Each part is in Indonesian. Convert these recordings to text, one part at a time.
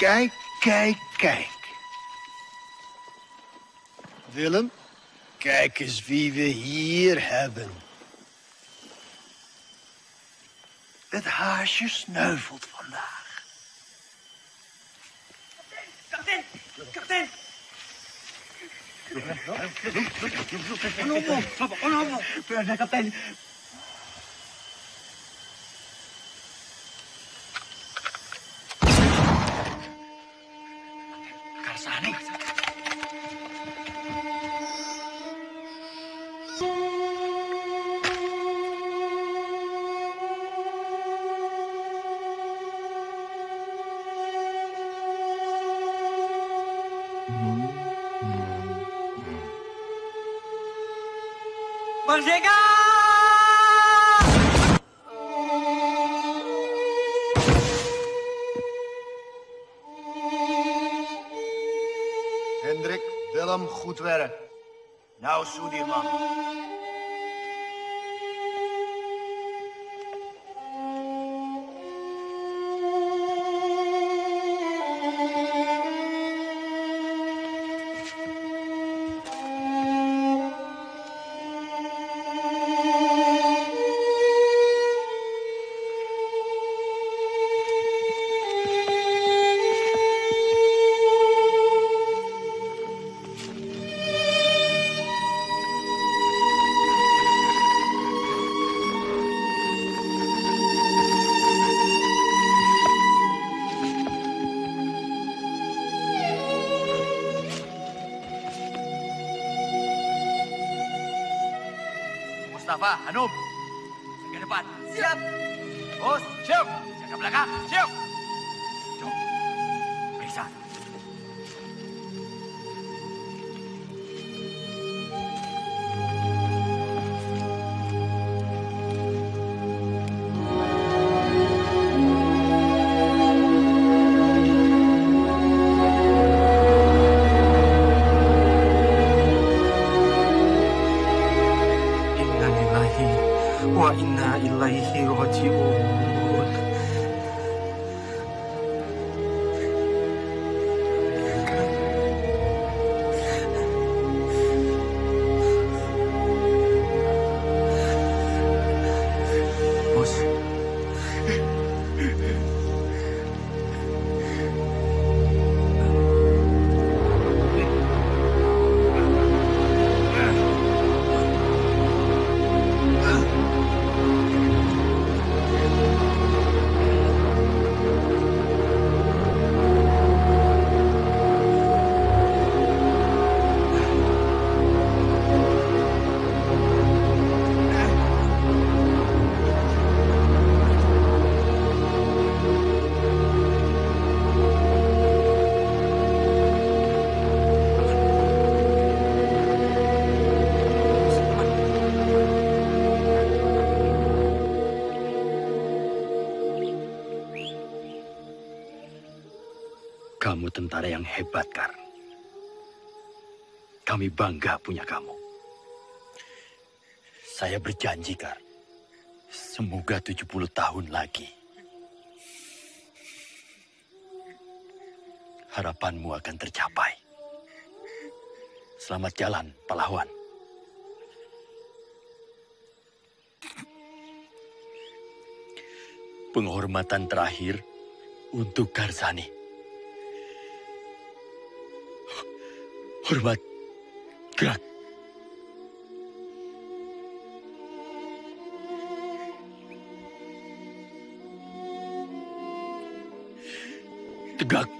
Kijk, kijk, kijk. Willem, kijk eens wie we hier hebben. Het haasje sneuvelt vandaag. Kapten! Kapten! Kapten! Kapten! Karsani. Merdeka! Hendrik, Willem, goed werk. Nou, Soedirman. Mustafa, Hanum, ke depan. Siap. Bos, siap. Jaga belakang, siap. Jom, periksa. Wa inna ilaihi raji'un. Bos. Kamu tentara yang hebat, Kar. Kami bangga punya kamu. Saya berjanji, Kar. Semoga 70 tahun lagi. Harapanmu akan tercapai. Selamat jalan, pahlawan. Penghormatan terakhir untuk Karsani. Hormat, gerak. Tegak.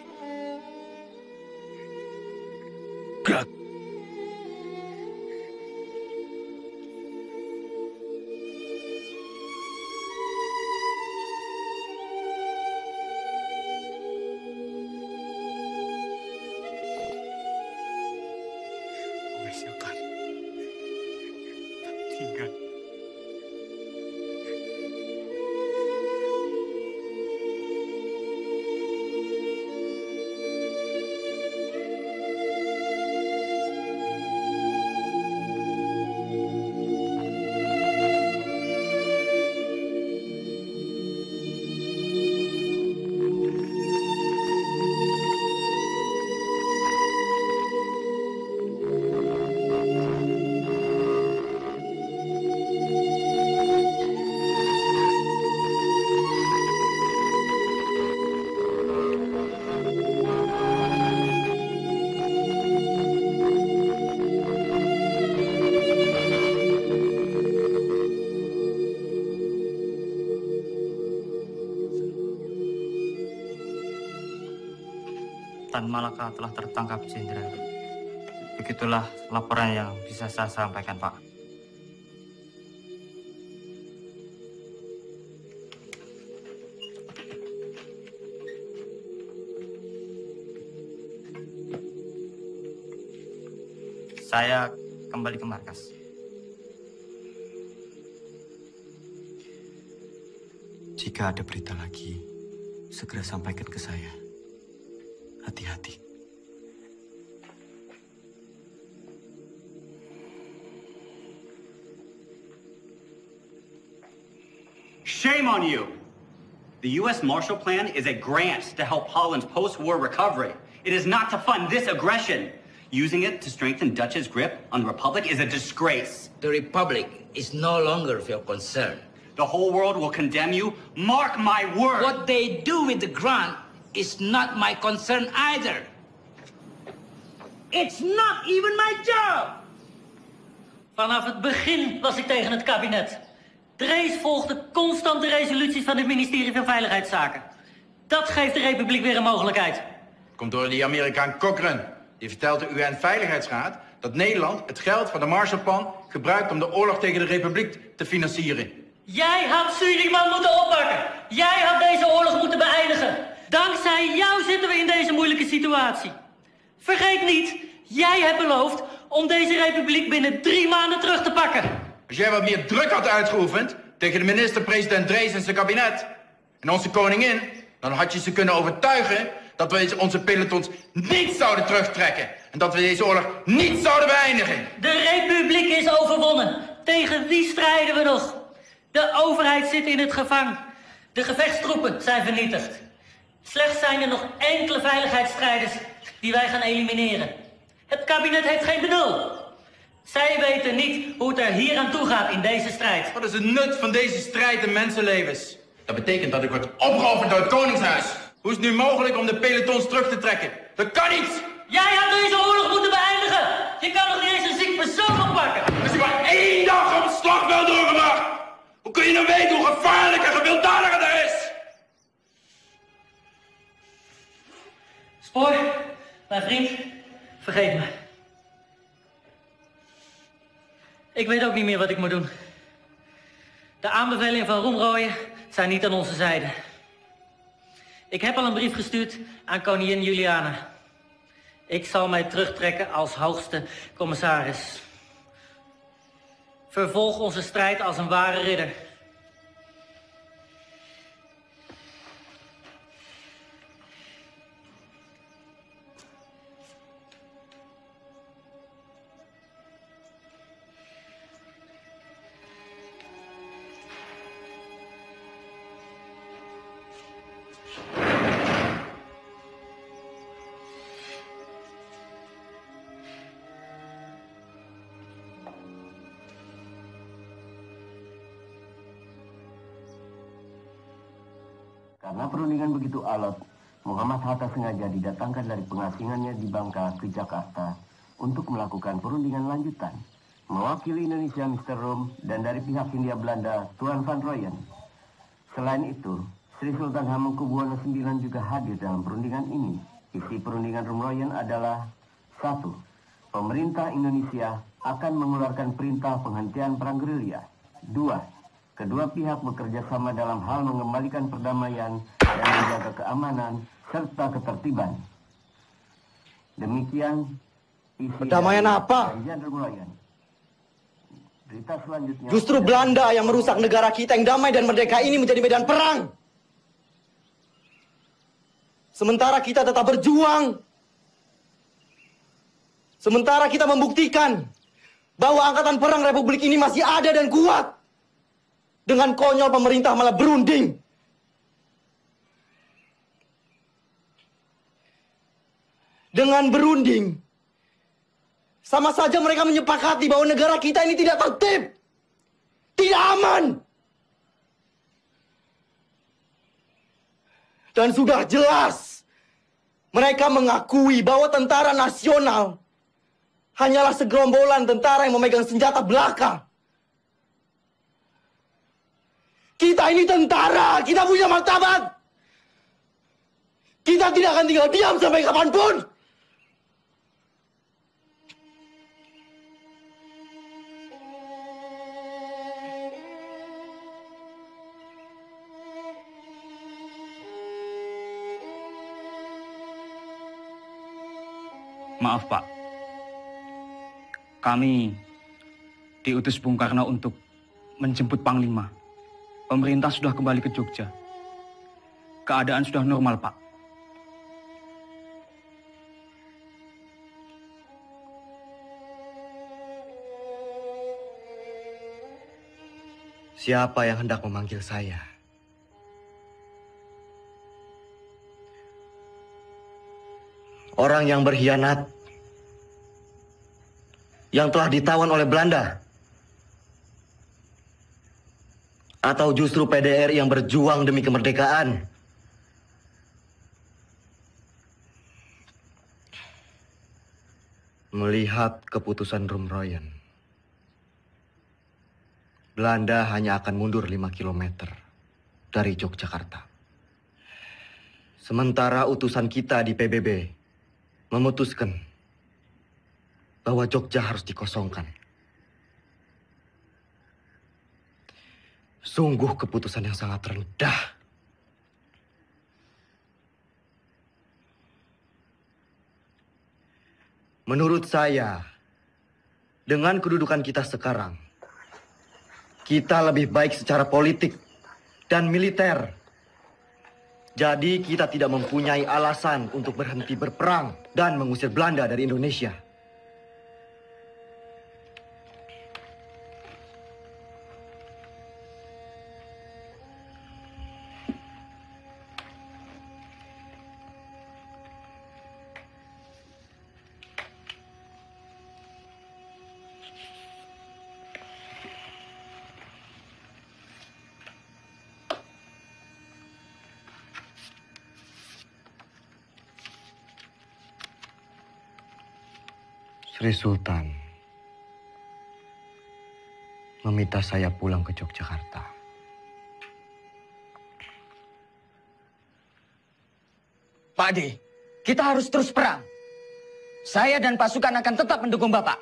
Gerak. Silakan. Tinggal. Tan Malaka telah tertangkap Jenderal. Begitulah laporan yang bisa saya sampaikan, Pak. Saya kembali ke markas. Jika ada berita lagi, segera sampaikan ke saya. Hati-hati. Shame on you! The U.S. Marshall Plan is a grant to help Holland's post-war recovery. It is not to fund this aggression. Using it to strengthen Dutch's grip on the Republic is a disgrace. The Republic is no longer of your concern. The whole world will condemn you. Mark my word! What they do with the grant is not my concern either. It's not even my job! Vanaf het begin was ik tegen het kabinet. Drees volgde constant de resoluties van het ministerie van Veiligheidszaken. Dat geeft de Republiek weer een mogelijkheid. Komt door die Amerikaan Cochrane. Die vertelt de UN-veiligheidsraad dat Nederland het geld van de Marshallplan gebruikt om de oorlog tegen de Republiek te financieren. Jij had Suriname moeten oppakken. Jij had deze oorlog moeten beëindigen. Dankzij jou zitten we in deze moeilijke situatie. Vergeet niet, jij hebt beloofd om deze republiek binnen 3 maanden terug te pakken. Als jij wat meer druk had uitgeoefend tegen de minister-president Drees en zijn kabinet en onze koningin, dan had je ze kunnen overtuigen dat we onze pelotons niet zouden terugtrekken en dat we deze oorlog niet zouden beëindigen. De republiek is overwonnen. Tegen wie strijden we nog? De overheid zit in het gevangen. De gevechtstroepen zijn vernietigd. Slechts zijn er nog enkele veiligheidsstrijders die wij gaan elimineren. Het kabinet heeft geen benul. Zij weten niet hoe het er hier aan toe gaat in deze strijd. Wat is het nut van deze strijd in mensenlevens? Dat betekent dat ik word opgeofferd door het Koningshuis. Hoe is het nu mogelijk om de pelotons terug te trekken? Dat kan niet! Jij had deze oorlog moeten beëindigen! Je kan nog niet eens een ziek persoon oppakken! Als je maar 1 dag op het slagveld doorgebracht! Hoe kun je nou weten hoe gevaarlijk en gewelddadig het is? Spoor, mijn vriend, vergeet me. Ik weet ook niet meer wat ik moet doen. De aanbevelingen van Roemrooyen zijn niet aan onze zijde. Ik heb al een brief gestuurd aan koningin Juliana. Ik zal mij terugtrekken als hoogste commissaris. Vervolg onze strijd als een ware ridder. Karena perundingan begitu alot, Muhammad Hatta sengaja didatangkan dari pengasingannya di Bangka ke Jakarta untuk melakukan perundingan lanjutan. Mewakili Indonesia Mr. Rom dan dari pihak Hindia Belanda Tuan Van Rooyen. Selain itu, Sri Sultan Hamengkubuwono IX juga hadir dalam perundingan ini. Isi perundingan Roem-Rooyen adalah 1. Pemerintah Indonesia akan mengeluarkan perintah penghentian perang gerilya. 2. Kedua pihak bekerja sama dalam hal mengembalikan perdamaian dan menjaga keamanan serta ketertiban. Demikian isi perdamaian apa? Berita selanjutnya. Justru Belanda yang merusak negara kita yang damai dan merdeka ini menjadi medan perang. Sementara kita tetap berjuang. Sementara kita membuktikan bahwa angkatan perang Republik ini masih ada dan kuat. Dengan konyol pemerintah malah berunding. Dengan berunding, sama saja mereka menyepakati bahwa negara kita ini tidak tertib, tidak aman. Dan sudah jelas, mereka mengakui bahwa tentara nasional hanyalah segerombolan tentara yang memegang senjata belaka. Kita ini tentara, kita punya martabat. Kita tidak akan tinggal diam sampai kapanpun. Maaf, Pak. Kami diutus Bung Karno untuk menjemput Panglima. Pemerintah sudah kembali ke Jogja. Keadaan sudah normal, Pak. Siapa yang hendak memanggil saya? Orang yang berkhianat, yang telah ditawan oleh Belanda, atau justru PDRI yang berjuang demi kemerdekaan? Melihat keputusan Rumroyen, Belanda hanya akan mundur 5 kilometer dari Yogyakarta. Sementara utusan kita di PBB memutuskan bahwa Jogja harus dikosongkan. Sungguh keputusan yang sangat rendah. Menurut saya, dengan kedudukan kita sekarang, kita lebih baik secara politik dan militer. Jadi kita tidak mempunyai alasan untuk berhenti berperang dan mengusir Belanda dari Indonesia. Sri Sultan meminta saya pulang ke Yogyakarta. Pak Ade, kita harus terus perang. Saya dan pasukan akan tetap mendukung Bapak.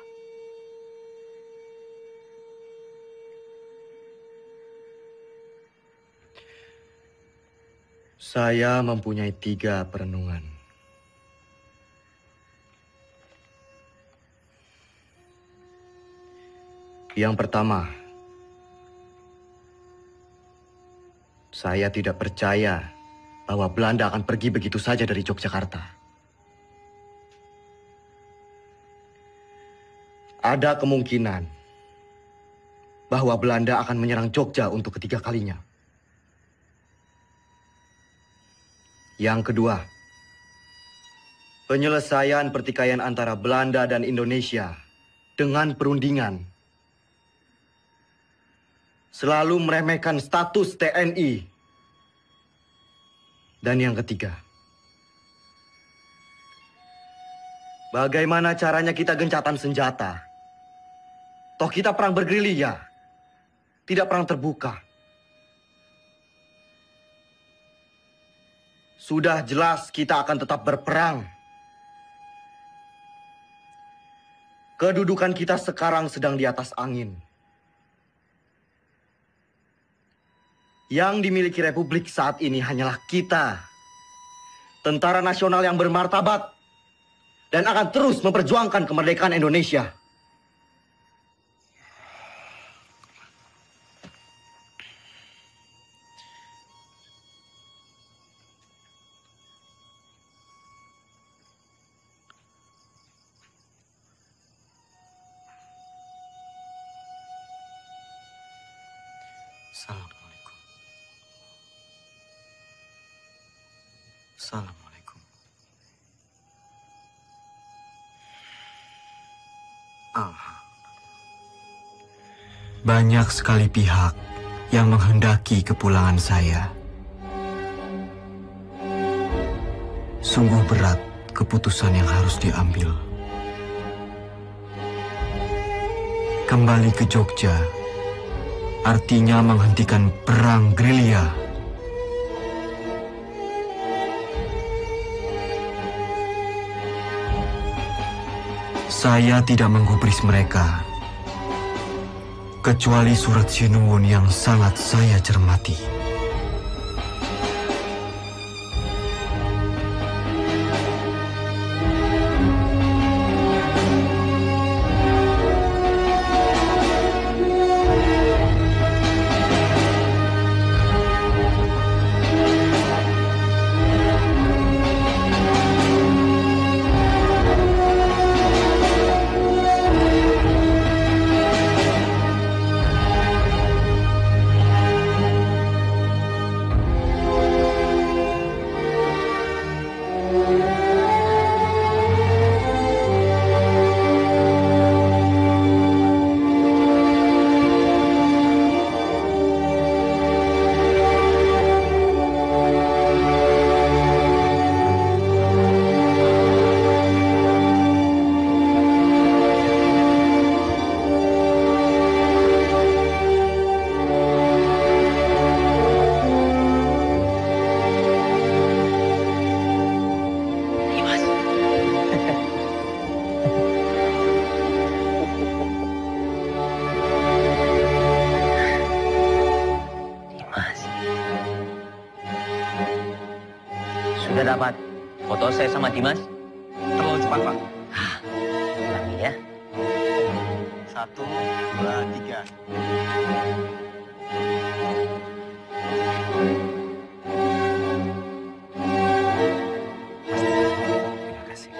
Saya mempunyai 3 perenungan. Yang pertama, saya tidak percaya bahwa Belanda akan pergi begitu saja dari Yogyakarta. Ada kemungkinan bahwa Belanda akan menyerang Jogja untuk ketiga kalinya. Yang kedua, penyelesaian pertikaian antara Belanda dan Indonesia dengan perundingan selalu meremehkan status TNI. Dan yang ketiga, bagaimana caranya kita gencatan senjata? Toh kita perang bergerilya, tidak perang terbuka. Sudah jelas kita akan tetap berperang. Kedudukan kita sekarang sedang di atas angin. Yang dimiliki Republik saat ini hanyalah kita, tentara nasional yang bermartabat dan akan terus memperjuangkan kemerdekaan Indonesia. Assalamualaikum. Banyak sekali pihak yang menghendaki kepulangan saya. Sungguh berat keputusan yang harus diambil. Kembali ke Jogja artinya menghentikan perang gerilya. Saya tidak menggubris mereka, kecuali surat Sinuwun yang sangat saya cermati. Sudah dapat foto saya sama Dimas? Terlalu cepat, Pak. Ulangi ya. 1, 2, 3. Terima kasih.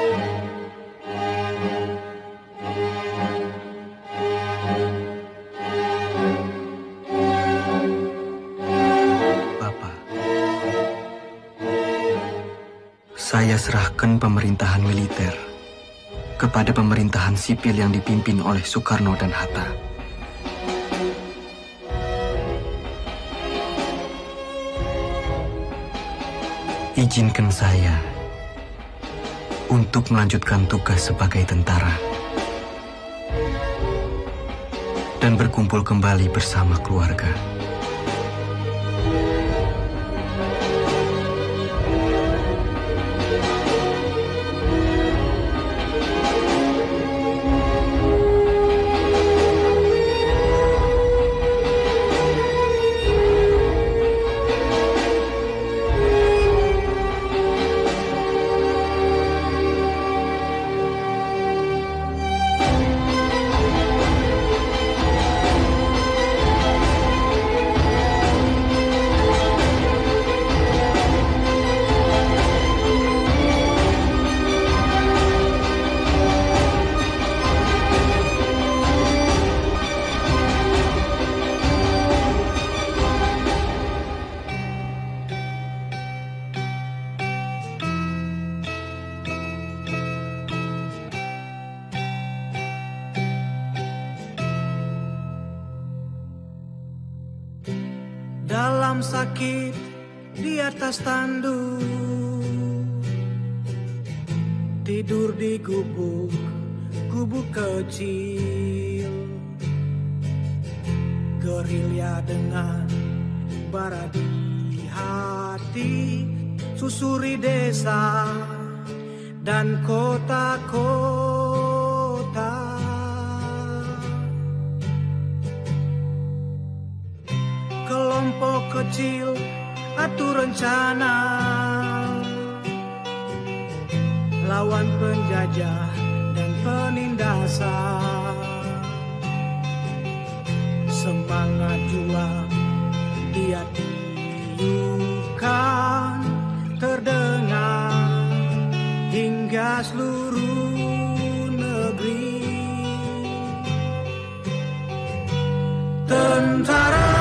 Saya serahkan pemerintahan militer kepada pemerintahan sipil yang dipimpin oleh Soekarno dan Hatta. Izinkan saya untuk melanjutkan tugas sebagai tentara dan berkumpul kembali bersama keluarga. Dalam sakit di atas tanduk, tidur di gubuk kecil, gerilya dengan bara di hati, susuri desa dan kota-kota. Kelompok kecil atur rencana lawan penjajah dan penindasan. Semangat juang dia tiupkan terdengar hingga seluruh negeri. Tentara